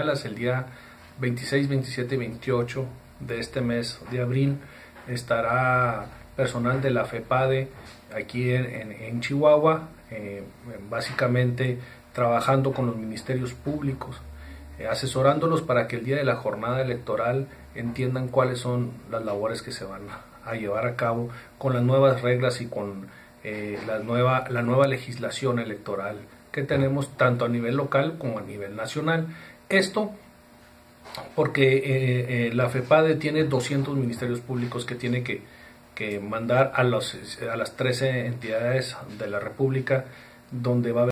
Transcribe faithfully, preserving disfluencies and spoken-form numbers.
señalas, el día veintiséis, veintisiete y veintiocho de este mes de abril estará personal de la FEPADE aquí en, en, en Chihuahua, eh, básicamente trabajando con los ministerios públicos, eh, asesorándolos para que el día de la jornada electoral entiendan cuáles son las labores que se van a, a llevar a cabo con las nuevas reglas y con eh, la, nueva, la nueva legislación electoral que tenemos tanto a nivel local como a nivel nacional. Esto porque eh, eh, la FEPADE tiene doscientos ministerios públicos que tiene que, que mandar a, los, a las trece entidades de la República, donde va a haber